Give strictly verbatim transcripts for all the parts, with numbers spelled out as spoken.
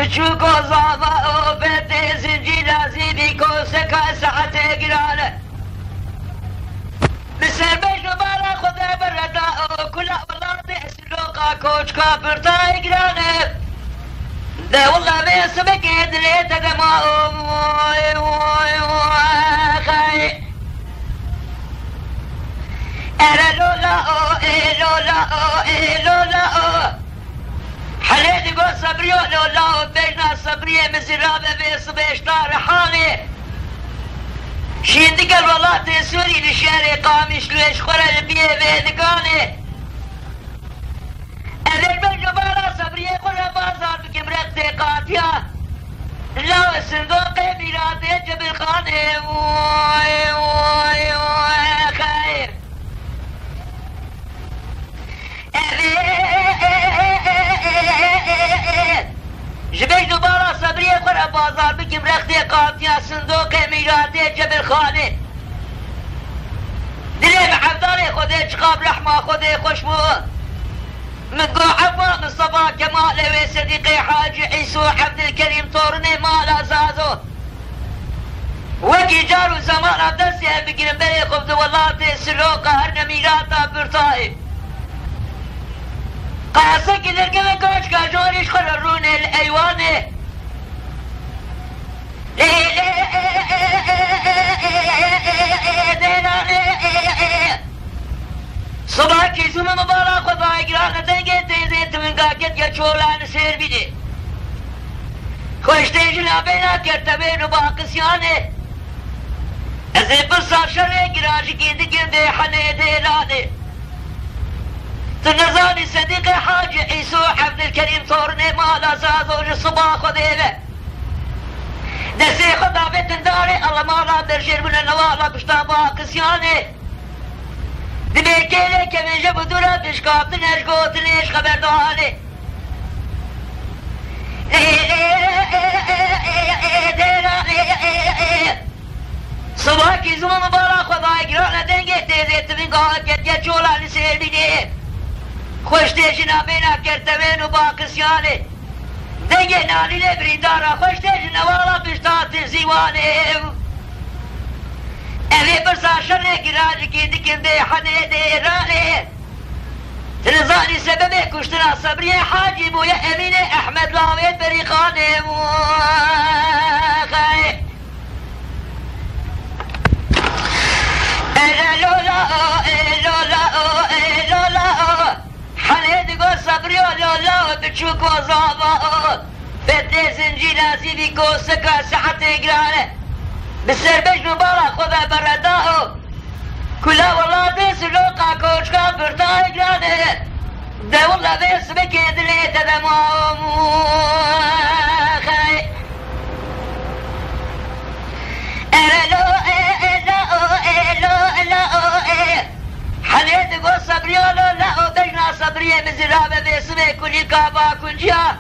بچوك وظابا وبيت زنجي لازيبي كوسكا ساعة قرانة بسر بجنو بالا خدا بردا كل أولاده سلوكا كوشكا برتا قرانة ده والله بيسبك يدلي تدما واي واي واي خاي أنا لولا أو إيه لولا أو إيه لولا أو حليت قول صبريو لولا أو بيجنا صبرية مزرابة بيصبيش نار حالي شين قال والله تسوري لشاري قامش ليش خورا البيه بيدقاني أنا البيجو بالا صبرية خورا بازار بكم رقتي قاتيا لا الصندوق ميلادي جبل خاني واي واي واي خايف جبيش دوباره صبرية خورا بازار بكم رختي قاطية صندوق ميلادي جبل خاني دلي محفداري خودي شقاب لحمة خودي خشبو مدقو عفا مصطفى كمال وصديقي حاج عيسو عبد الكريم طورني مال أزازو وكي جارو زمان عبدالسي بقرن بري خبز والله سلوكا هرنا ميلادا برطائي قاسك درقم كوش كاجوريش خررون الأيواني صباحكي زوم مبارا خدا اقران دنگه تیزه تمنگاکت یا چولان سیر بیده خوشتی جنابینا کرتبین و باقسیانه از برسا شر گراجی گنده گنده حنه دیلانه تنزاني صديقي حاج عيسو عبد الكريم طورني مال أساسه الصباح خذيله دسي خدا بيت داري الله مالا برشير من النوالا بشتابا قسياني دميكيلي كمين جبو دورا بشكابتن اشقوتن ايش خبر دواني صباحكي زمان مبارا خدا اقرانا دنگي تيزي تبنقا قد يجولا لسير بيدي خوشتی جنابینا کرتوین و باقسیانه دنگه نالی لبریدارا خوشتی جنوالا بشتات زیوانه اوی برسا شرنه گراج کی دکن ده حنه ده رانه تنظانی سبب کشتنا صبری حاجی بویا امین احمد لاوید بریخانه خای لولا لولا لولا حليت قول صبريو لولا بتشوك وظابا فتي زنجي لازيبي كوسكا ساعة قرانة بالسر بيش مبارا خذا برداهو كلا والله بيس لوقا كوشكا برتا قرانة ده والله بيس بكي دلي تدمو خاي انا لو لو لو لو حليت قول صبريو لولا بيجنا صبرية مزرابة باسمه كل كابا كنجا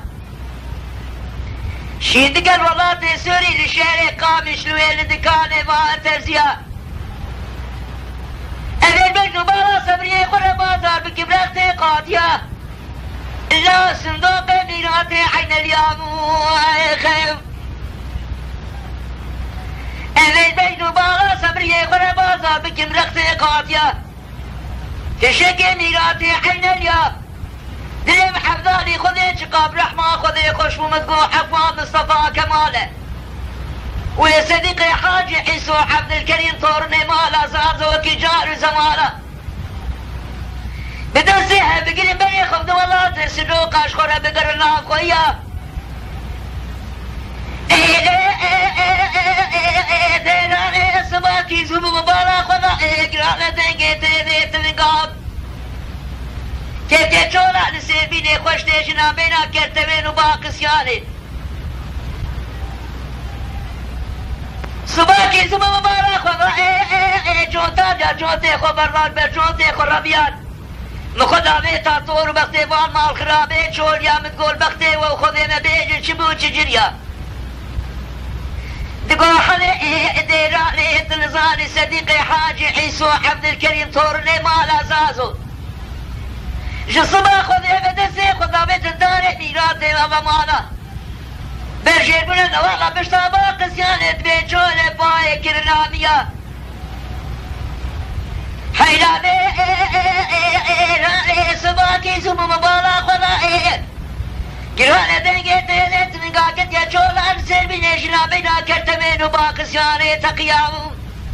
شيد قال والله تسوري لشاري قامش لويل دكاني ما ترزيا أمير بيجنو بالا صبرية خورا بازار بكبرختي قاطيا إلا صندوق ميراتي عين اليوم خيف أمير بيجنو بالا صبرية خورا بازار بكبرختي قاطيا تشكي ميراتي حين اليا دلي محفظاني خذي شقاب رحمة خذي خشم مدقو حفظان مصطفى كماله ويا صديقي حاج عيسو عبد الكريم طورني مالا زازو وكجار زماله بدرسيها بقري بني خفض والله ترسلوك اشخرها بقرنا خويا سباكي زوم مبالا خدا اقرانا دنگي تيدي تنقاب كيف يجولا نسير بيني خوش تيجنا بينا كرتوين وباقسياني سباكي زوم مبالا خدا جونتا جا جونتي خو برنان بر جونتي خو ربيان مخدا بيتا طور بختي وان مال خرابي شول يا متقول بختي وخذي ما بيجي شبو تجريا تقول حلي ديراني تنزاني صديقي حاج عيسو عبد الكريم طورني مال أساسه جصبا خذي بدسي خذا بيت الدار ميراتي بابا مالا برشير بنا والله بشتابا قسيانة بيجونة باي كرنامية حيلا بي سباكي سمو مبالا خلا گرانه دنگه تهلت من قاقت یا چولان سر بینشنا بینا کرتمین و باقسیانه تقیام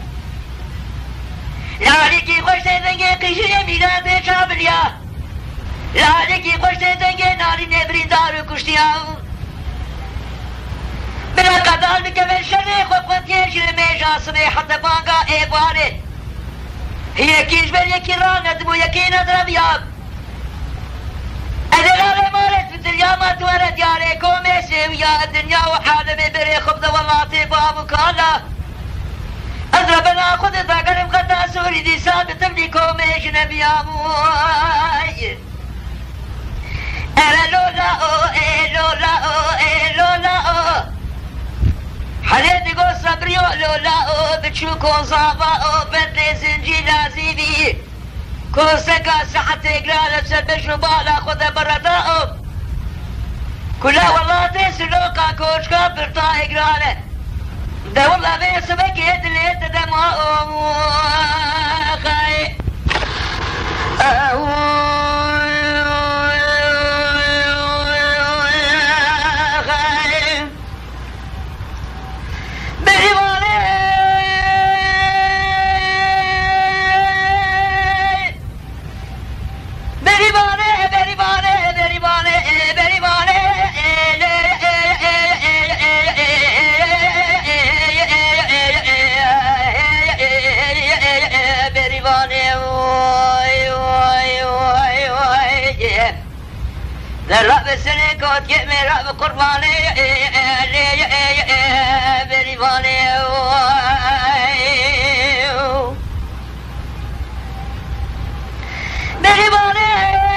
لالی کی خوش دنگه قیشی میران به چابلیا لالی کی خوش دنگه ناری نبرین دارو کشتیام بنا قدال بکمن شرح خود خود یشر میشا سمه حد بانگا ایباره یکیش بر یکی راند بو یکی ندربیام أدلال مارت في الدنيا ما تورد يا ريكم يا الدنيا وحالمي بري خبز والله طيبها مكالا أضرب أنا خذ ذاكر مقدس سوري دي سابت تمليكم إيش نبي أموي أنا لولا أو إيه لولا أو إيه لولا أو حليت قو صبريو لولا أو بتشوكو صابا أو بنتي زنجيلا زيبي كوسكا سحت إقرالة سلبش بالا خذ برداء كلها والله تسلوكا كوشكا برطا إقرالة ده والله بيسبك يدلي تدماء خاي الرب سنكوت يأمي رب قرباني بريباني بريباني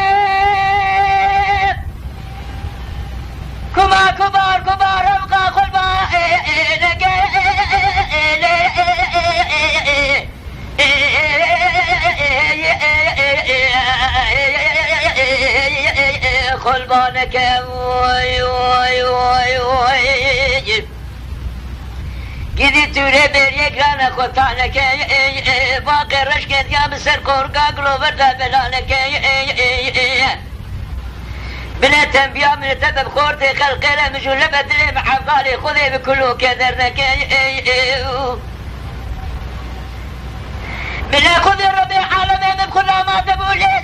كما كبار كبار أبقى قرباني قلبانك وي وي وي وي قدي توري بريك لانا خطانك باقي رشكت يا بسر كوركا قلوبر دابلانك بلا تنبيا من تبب خورتي خلقي لا مجول لبدلي محفالي خذي بكلو كدرنك بلا خذي الربيع عالمي من كل ما تبولي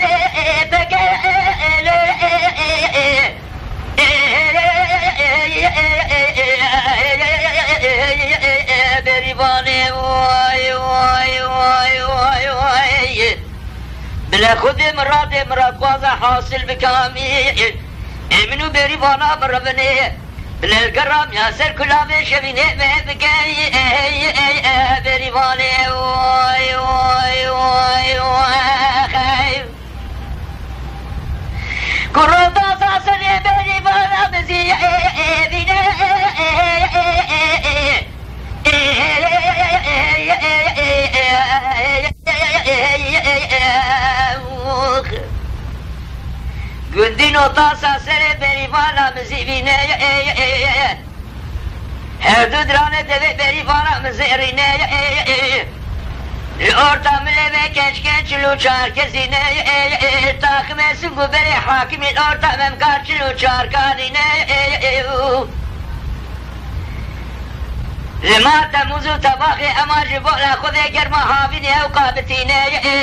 بريباني واي واي واي واي واي بلا خذي مراتي مرات قوازا حاصل بكامي منو بريبانا بربني بلا القرام ياسر كلامي شبيني بكاي بريباني واي واي واي واي كروتا ساسني بريبانا مزي قندينو طاسا سري بريبانا مزيبيني هردو دراني دبي بريبانا مزيريني الأورتا ملي كنش كنش لو چار كزيني تاخمي سنقو بري حاكمي الأورتا ممكارش لو چار كاريني لما تموزو تباخي أما جبولا خذي جرما حافيني أو قابتيني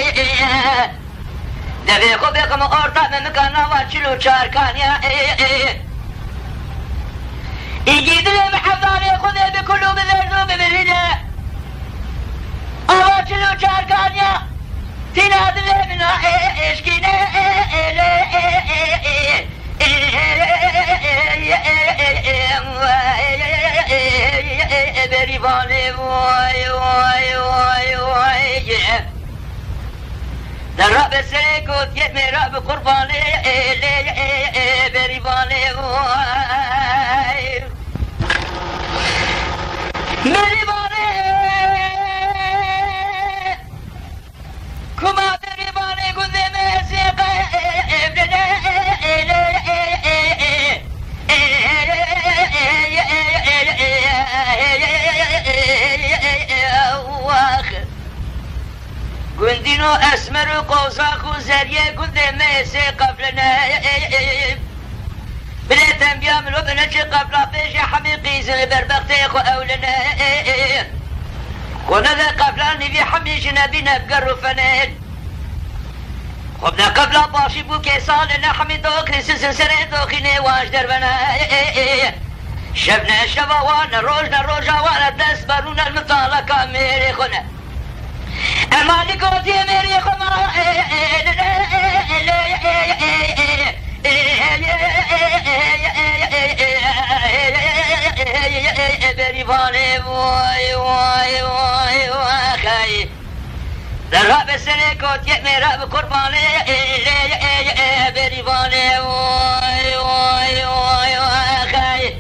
دبي خو بكم أورتا ممكانا واتشلو چار كانيا يجيد لي محفظاني خذي بكلو بذرزو ببريني واتشلو چار كانيا تناد لي منا اشكيني بريباني واي واي واي واي الرب سيكوت يأمي رب قرباني بريباني واي بريباني كما بريباني كنت مسيقى ابنني قبلنا بليتم بيعملوا بنجي قبل فيش حميقي زي بربختي خو أولنا ونذا قبلاني في حميشنا بنا بقروا فنان وابنا قبل باشي بو كيسالنا حميد دوكني سنسن سنة دوكني واش دربنا شبنا شبا وانا روجنا روجا وانا دست بارونا المطالقة ميري خونا امالي كوتي ميري خونا بريفاني واي واي واي واي درها بسنة كوتي ميرا بقرباني بريفاني واي واي واي واي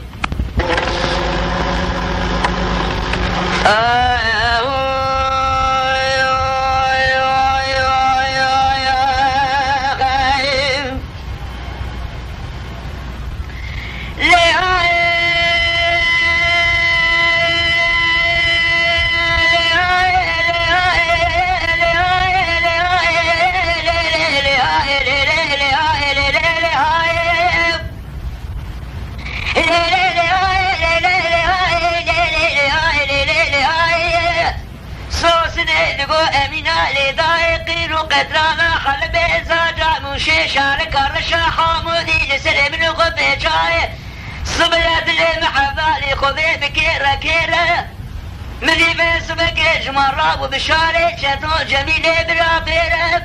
قدرانا حلب زاجا موشي شارك الرشا حامودي لسلم نغبي جاي صبلت المحبالي خذي بكيرة كيرة ملي بس بكيج مرة وبشاري شتو جميلة برابيرة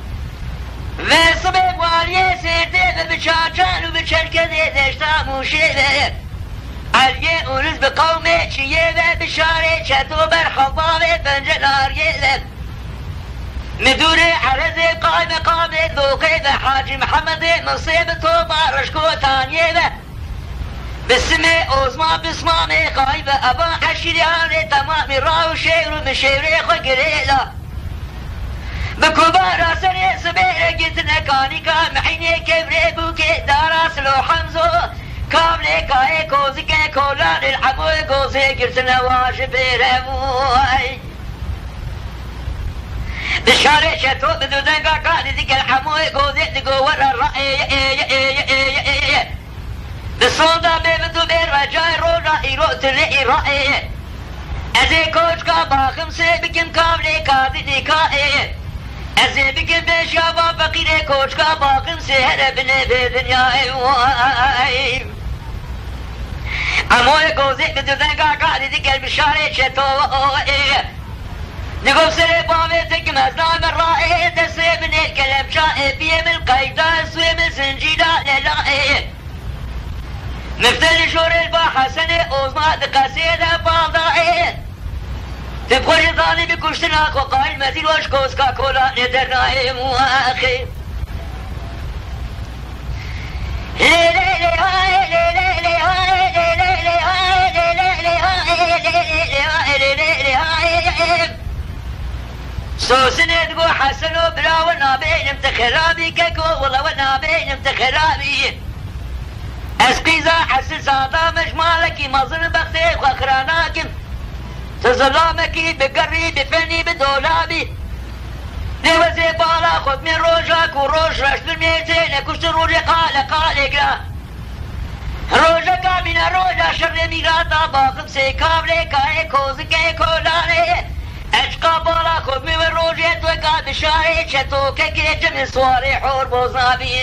وصبب والي سيرتي بشاچان وبشركة دشتا موشي علي أورز بقومي شيئة بشاري شتو برحضاني بنجنار يلب مدوري عرزي قائم قائم ذوقي حاج محمد مصيب توبة رشكو تانيبة بسمي أوزما بسمامي قائم أبا حشرياني تمامي راو شير مشيري خو قريلا بكبارا سري سبير قلتنا كاني كان محيني كبري بوكي داراس لو حمزو كاملي كاي كوزي كاي كولان الحموي كوزي قلتنا واجبي رموي بشاري شتو بدودن قاقاني ديك الحموي قوذي ديقو ورا الرأي بصودا بيبدو بالرجاي رولا إيرو تلي رأي أزي كوش كابا خمسي بكم كاملي كاذي ديكائي أزي بكم بشابا فقيري كوش كابا خمسي هربني بدنياي واي أموي قوذي بدودن قاقاني ديك البشاري شتو نقول سري بامي تكمز نام الرائي تسي من الكلام شائي بيم القيدة سوي من سنجيدة للائي مفتل شور الباحة سنة أوزما دقاسيدة بالضائي تبقى رضاني بكشتناك وقال مزيل وشكوز كاكولا ندرنائي مواخي لي لي لي هاي لي لي لي هاي لي لي لي هاي لي لي لي هاي لي لي لي لي هاي سوسني تقول حسنو بلا ونابين امتخرابي كاكو والله ونابين امتخرابي اسقيزا حسن ساطا مجمالكي مظن بختي وخراناكم تظلامكي بقري بفني بدولابي نوزي بالا خذ من روجك وروج رش بالميتين كشت روجي قال قال اقرا روجك من روجا شر ميراتا باقم سيكابلي كاي كوزكي كولاني اشقا بالا خود می و روجه تو کا بشاره چتو که گیج من سواری حور بوزنابی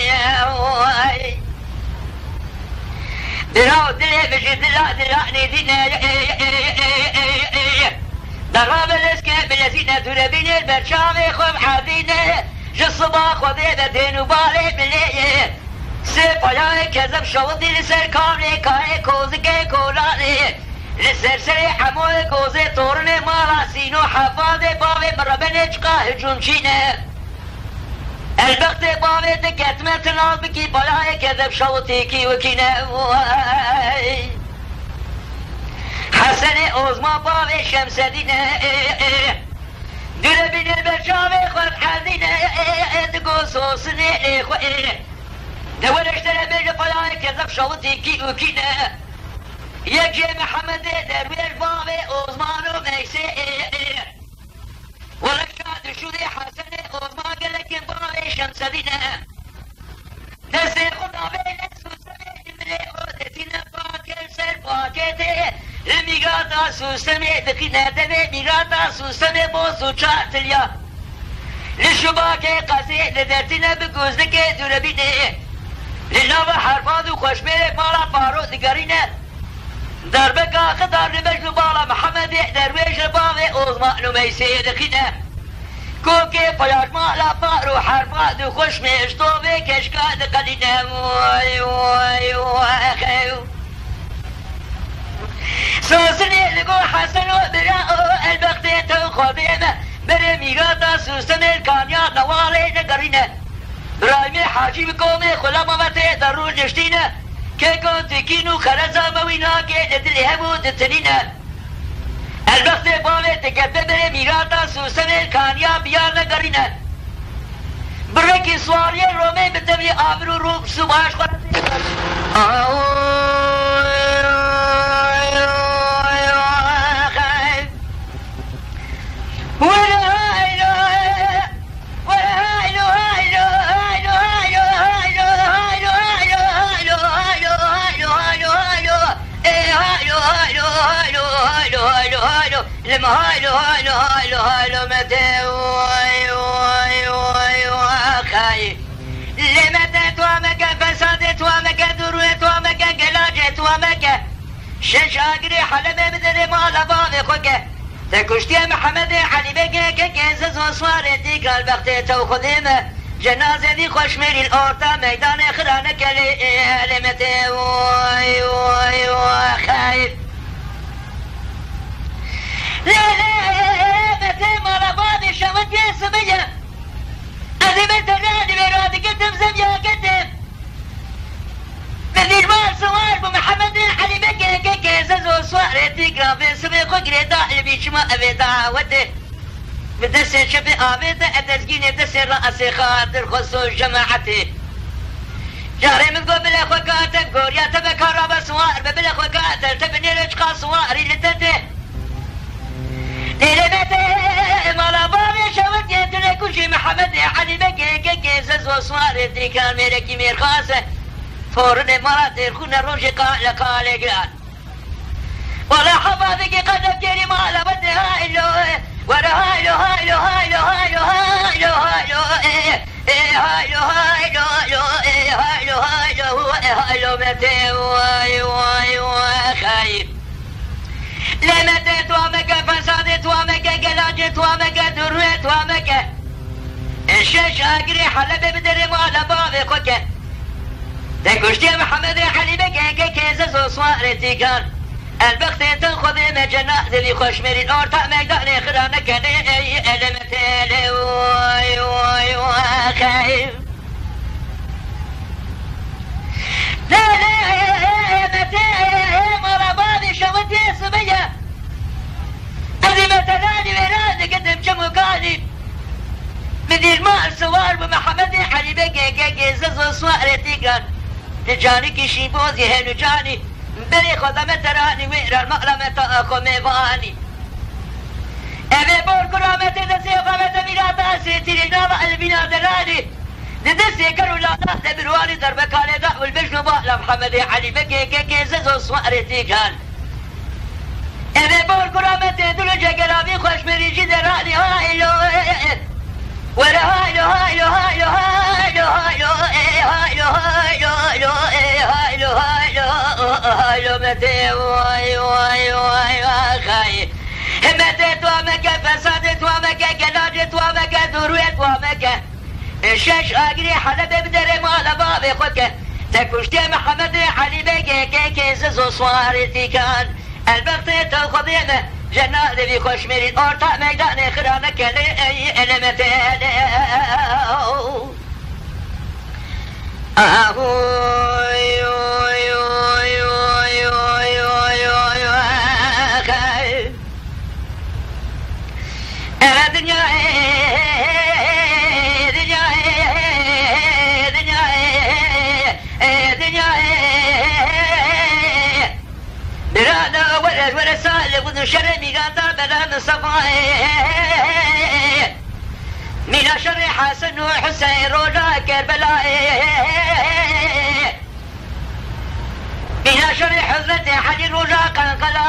دراو دلی بشی دلا دلا نیدینه درها بلسکه بلسینه دوربین البرشام خوب حدینه جصبا خوده بدین و باله بلیه سپایان کذب شوضی لسر کاملی کای کوزگه کولانه لسرسري حمول قوزي طورني مالا سينو حفاظي بابي مربني جقا هجوم شينه البخت بابي تكتمة تناز بكي بلاي كذب شوطيكي وكينه حسن اوزما بابي شمس دينه دربين البرشامي خلق حدينه تقو صوصني اخوة دولش دربين بلاي كذب شوطيكي وكينه يجي محمد درويش بابي اوزمانو ميسي ولك شاد شودي حسن اوزمان قلك بابي شمس دينه الميقاطع سوسمي دقينا دمي ميقاطع سوسمي بوسو تشاتليا للشباكي قاسي لدرتنا بقوزدك دولبيني لنوى حرفاض وخشميرك مالا فارو دقارينا دربك خضار لبجل بالا محمد درويش الباغي اوزمان وميسي دقينا كوكي فلاش مالا فارو حرفاض وخشمي اشتوبي كشكاد قلينا واي واي واي خيو سوسني لقو حسن وبراء البختين تنخذينا برميغاتا سوسن الكانيا نوالي نقرينا برايمي حاجي بكومي خلما متى ضرور نشتينا كيكو تكينو خرزا موينا كي ندري همو دتنينا البخت بالي تكتب برميغاتا سوسن الكانيا بيار نقرينا بركي سواري رومي بتبي آبرو روب سباش لما هايلو هايلو هايلو هايلو متى واي واي واي واي لمتى توامك فسادت وامك دروت وامك قلاجت وامك شش اقري حلبة بدري مال بابي خوكه تكشتي محمد علي بقى كنزز وصوارتي قال بختي توخذيمه جنازة دي خوشميري الأورطة ميدان خرانك لمتى واي واي واي خايف لا لا متى مرة بابي شوت يا سبية أذي بنت الرادي برادي قدم زبيا قدم مذير مال سوار بمحمد علي بقى كنزز وصوارتي قال في سبيق وقري داعي بيشما أبي دعوته بدس شبه آبيت أتسجيني دس رأسي خاطر خصوص جماعتي جاري من قبل أخوة قاتل قوريا تبا كهربا سوار ببل أخوة قاتل تبني رجقا سواري لتنتي ليلة متى مالا بابي شوت يتلي كوشي محمد علي بكي كي ززو سواري تريكان ميركي مير خاصة فورن مرات يرخون الروشي قال قال قال ولا حفاظك قدم جيري مالا بدها إلو ورا هايلو هايلو هايلو هايلو هايلو هايلو ايه ايه هايلو هايلو هايلو ايه هايلو هايلو هايلو متى واي واي واي خايف لمتى توامك فسادت وامك قلاجت وامك دروت وامك الشش اقري حلبة بدري مال بابي خوكه تكشتي محمد علي بكي كيزز وصوارتي كان البخت تنخذ مجنة ذي خوشميري الأورطة ميداني خرانك لي ألمتالي واي واي واي خايف لا لا متى مرة بابي شوت يا سبية أذي متلاني وراني قدم جمقاني مدير مال سوار بمحمد علي بقى كي ززو صوارتي كان تجاني كشي بوزي هنو جاني بري خدمة تراني ويرا المقلمة تأخو ميفاني أبي بور كرامة دسي وقامة ميراتا سيتي لنابع البنا دراني دسي كرو لا نحن برواني دربك على دعو البشن بألا محمد علي بكي كي كي ززو صوارتي كان أبي بور كرامة دلو جاقرابي خوش مريجي دراني هايلو ورا هايلو هايلو هايلو هايلو هايلو هايلو هايلو هايلو هايلو هايلو هايلو متى واي واي واي خاي متى توامك فسادت وامك قلاجت وامك دروت وامك الشش اقري حلبة بدري مال بابي خوكه تكشتي محمد علي بكي كي كي ززو صوارتي كان البخت تاخذينه جنة ذي خوشميري الأورطة ميداني خرانك لي ألمتالي أهوي وي وي وي وي وي وي وي الدنيا دنيا دنيا دنيا برانا ورد ورد سالب وذو شر ميقاطع بلان صفاي من شر حسن وحسين روجا كربلاء من شر حزة حجر روجا قنقل مالا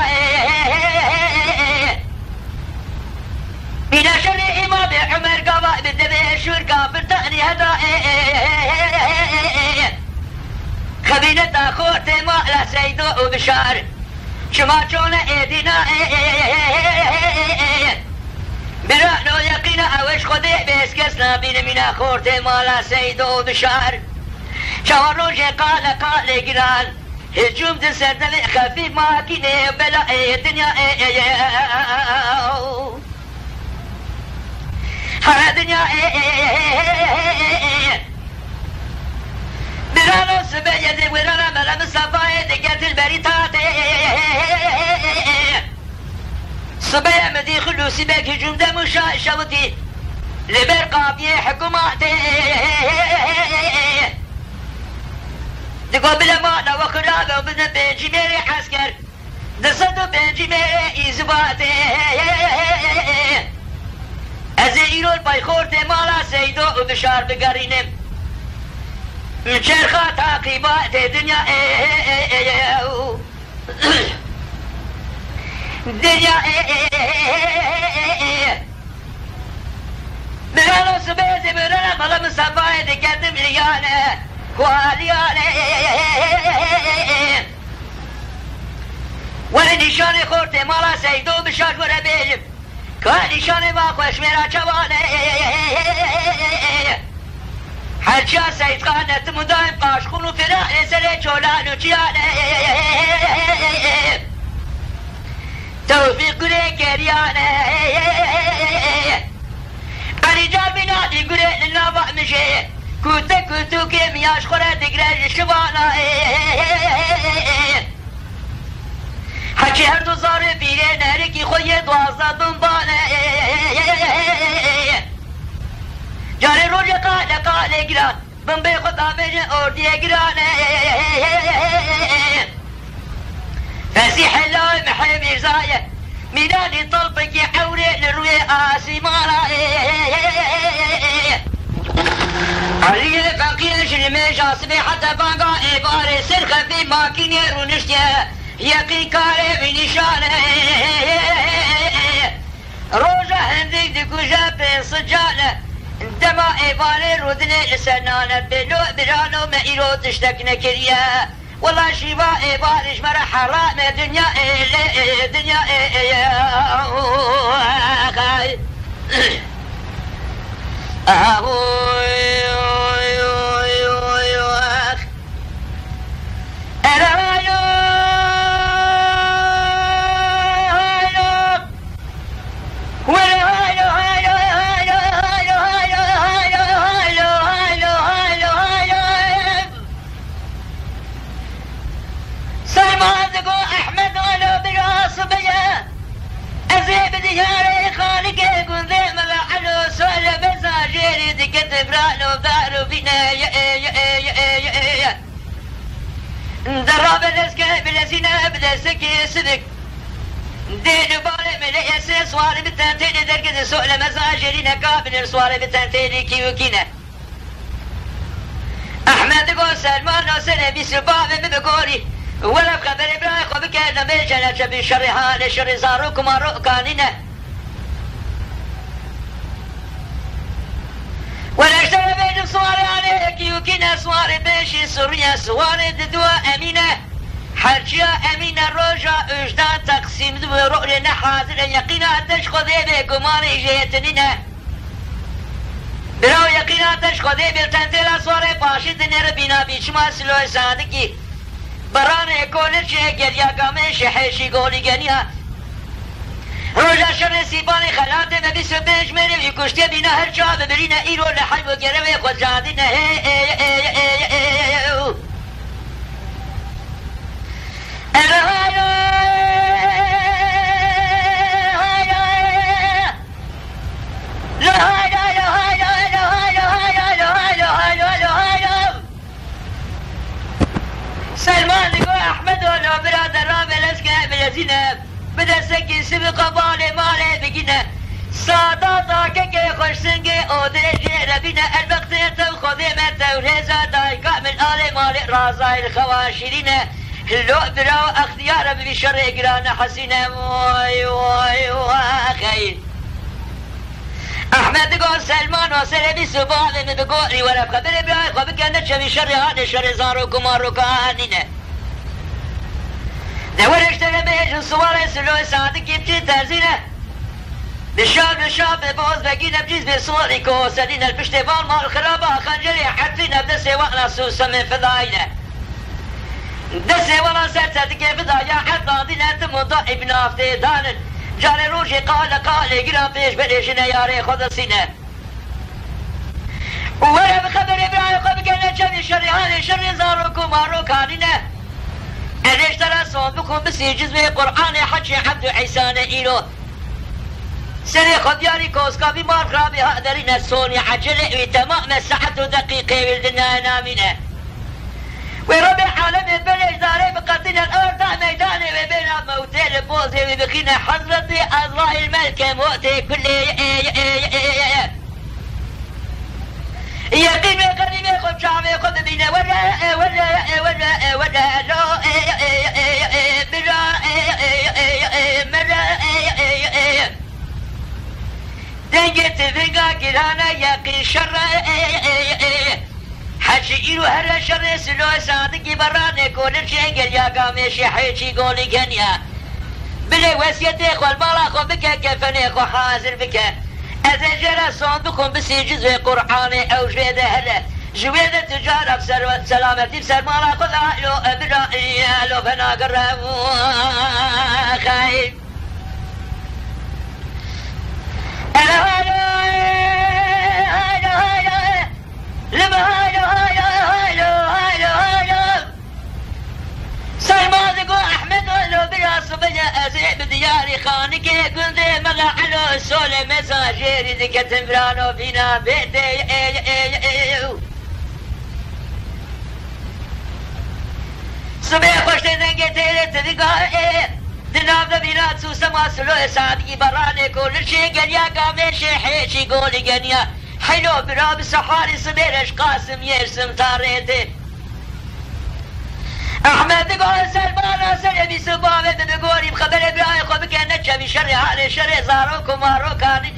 بنشر إمام عمر قضاء بالدبي شركة فرتقني هدا خبينة أخوت مالا سيدو وبشار شما چون ايدينا برانو يقينا اوش خده بسكسنا بين من أخوت مالا سيدو وبشار چهار روز قال قال گران هجوم ده سردم خفیف ماکینه بلا دنیا هر دنیا برانا سبيد ورانا ملام صفايد قتل البريتات صبيا مدي خلوصي بك هجوم ده مشا شوتي لبر قابيه حكوماتي تقابل معنا وخرابة وبدنا بنجي ميري عسكر دصدو بنجي ميري إزباتي أزيرو البايخورتي مالا سيدو وبشار بقرينم شرخة تعقيبات دنيا دنيا برانا سبيزي برانا مالا مصفاية دقدم ريانا كواليانا ونشان خورتي مالا سيدو بشاش وربيجم كنشان باخوش ميرا چوانا حرشا سيد خانت مدايم قاشخون وفراح سري چولان وچيانا توفيق قري كريانا قريجار بنادي قري للنابع مشي كوتا كوتو كيم ياش خورا دقرا شبانا حكي هر دو زار بيري نهركي خوي دوازا دنبانا جاري روج قال قال قران بمبي خدا بيجن اوردي قران فسيح الله محي ميرزايا ميلاني طلبك يحوري نروي آسي مالا علي فقير شرمي جاسمي حتى بانقا إباري سرخة في ماكيني رونشتيا يقي كاري في نشانة روجة هنديك ديكو جابين صجانة دما إباري رودني سنانة بلو برانو ما إيرو تشتكنا كريا والله شيبا إباري شمرا حرام دنيا دنيا خاي أهوي أوي أوي أوي أخ أرايو هايلو ولا هايلو هايلو هايلو هايلو هايلو هايلو هايلو هايلو هايلو سلمان دقو أحمد ولو بالعصبية أزيب دياري خالقي قنذي ملعلو سؤال بزاجيري دقت برانو بارو بينا يا يا يا يا يا دراب الاسكي بلسينا بلسكي سدك دينو بالي ملي اسي سواري بتانتيني درقد سؤال مزاجيري قابل سواري بتانتيني كيو كينا أحمد قو سلمان وسنة بسباب ببقوري ولا بخبر إبراهيم وبكينا بيجنا شبي شر حال شر زاروكم روكاننا ولا اشترى بين صواري عليك يوكينا صواري بيشي سوريا صواري ددوا أمينة حرشيا أمينة روجا اجدان تقسيم دو رؤلنا حاضر يقينا أدش خذي بقماري جيتننا براو يقينا أدش خذي بالتنتيلا صواري باشي دنير بينا بيشما سلوي صادقي برانه کولش گریا گامش حشی گولی گنیا روزا شر سیبانی خلاته و بیس و پنج میره کشتی بینا هر جا ببرینه ایرو لحل و گره خود جادینه سلمان دقو احمد ولو برادر رابل اسكا بلزينه بدا سكي سبق بالي مالي بقينا ساداتا كي خوش سنگي اودرجي ربينا البقت يتو خذي متو ريزا دايقا من آلي مالي رازاي الخواشرين هلو براو اختيار ببي شر اقرانا حسينة واي واي واي احمد قول سلمان وسلبي سبالي من بقولي ولا بخبر براي خبك انا شبي شر هذا شر زارو كمارو كانينه دورش تلميج الصواري سلو سعدك يبجي ترزينه بالشاب بالشاب بوز بقينا بجيز بصوري كوسدين البشتفال مال خرابة خنجري حتفينا بدسي وانا سوسة من فضاينه دسي وانا سرتك فضايا حتى دينا تمضى ابن افتي دانن جاري روشي قال قال قرام بيش بريشنا ياري خذ السنة ولا بخبر ابراهيم قبل كان شبي شري هاني شري زاروكو مارو كانينه انا اشترى صوت بكم بسي جزمي قرآن حجي عبد عيسان ايلو سنة خدياري كوسكا بمار خرابي هادرين السوني عجلة وتمام الساعة دقيقة ولدنا نامنة ورب العالمين بلش داري بقتنا الارض ميداني وبين موتي البوزي وبقينا حضرتي الله الملك موتي كل يقين قريب ياخذ شعبي ياخذ بينا ولا ولا ولا ولا لا بلا مرا دنجت فيقا كرانا يقين شر حشي إلو هر شر سلو صادقي براني كل شيء قل يا قامشي حيشي قولي كنيا بلي وسيتي خو المالا خو بك كفني خو حاضر بك أتجرى صندوقهم بسي جزء قرآني أو جويدة هلا جويدة تجارة بسر سلامتي بسر مالا خذ أهلو أبرائي أهلو فنا قرأوا خايف أنا هلا هلا هلا لما هلا هلا هلا هلا هلا سلمان يقول أحمد ولو بلا صبية أزيع بدياري خانك قلت مغا على السول مساجيري ذيك تمرانو فينا بيتي صبية خوش تنقى تيري تذيقا دنام دبينات سوسة ما سلو سادقي براني كل شي قنيا قامي شي حيشي قولي قنيا حلو براب سحاري صبيرش قاسم يرسم تاريتي احمد قول سلمان سلبي سبابه بقولي بخبر ابراهيم خو بك انا شبي شر هاني شر زاروكو مارو كان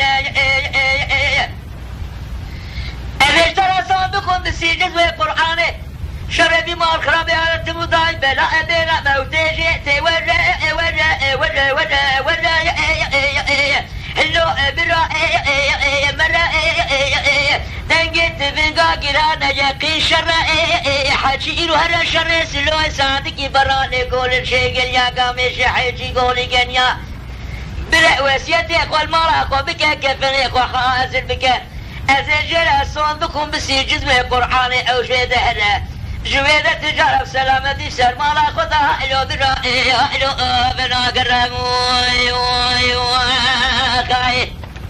انا اشترى صندوقهم بسيجز وقرآني شر بمال خرابي على تمضاي بلا بلا موتي جئتي ولا ولا ولا ولا ولا هلو برا مرا دنجت فيقا قرانا يقين شر حاجي إلو هر شر سلو صادقي براني قول شيء قل يا قامشي حيجي قولي قنيا بلا وسيتي اخو المرا اخو بك كفني اخو حاضر بك ازجل صندوقهم بسي جزمي قرآني او جويدة هلا جويدة تجارة بسلامتي سر مالا خذها الو برائي الو بنا قرموي وي وي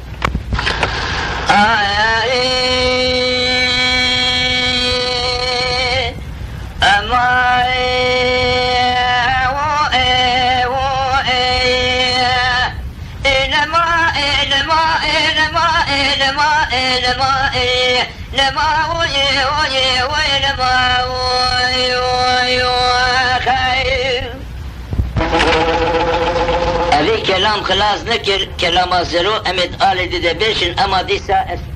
لما وي وي وي لما وي وي خير أبي كلام خلاص نكر كلام الزرو أمد آل دي بيشن أما دي سائر